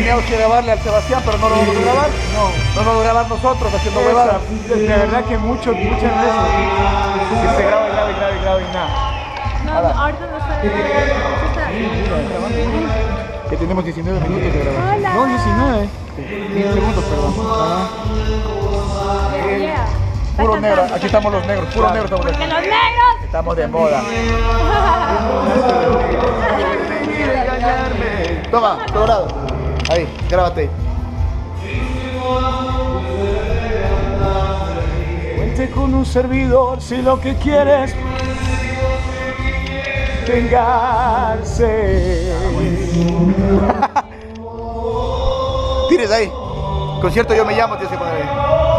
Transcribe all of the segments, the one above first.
teníamos que grabarle al Sebastián, pero no lo vamos a grabar. No lo vamos a grabar nosotros haciendo huevadas. De verdad que muchas veces que se graba y nada. No, ahorita no está grabando. Que tenemos 19 minutos de grabar. Hola. No, 19. 10 segundos, perdón. Yeah. Puro negro, aquí estamos los negros, puro negro estamos Porque aquí. los negros. Estamos de moda. Toma, colorado. Ahí, grábate. Cuente con un servidor si lo que quieres vengarse. Tires ahí. Concierto Yo Me Llamo, tienes que poner ahí.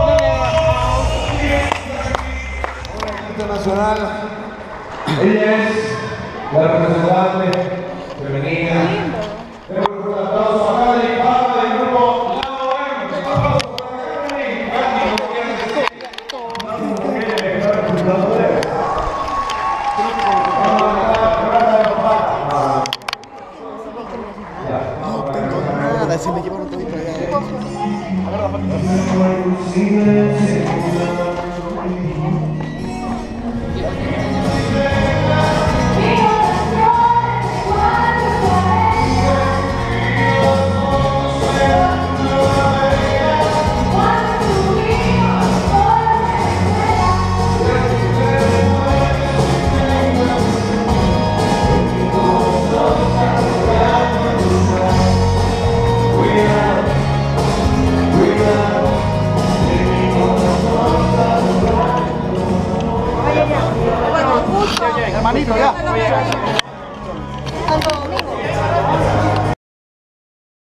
Internacional. Ella es la representante femenina. Demos un aplauso a Cali Pava del grupo No tengo nada, se me llevaron todo para allá.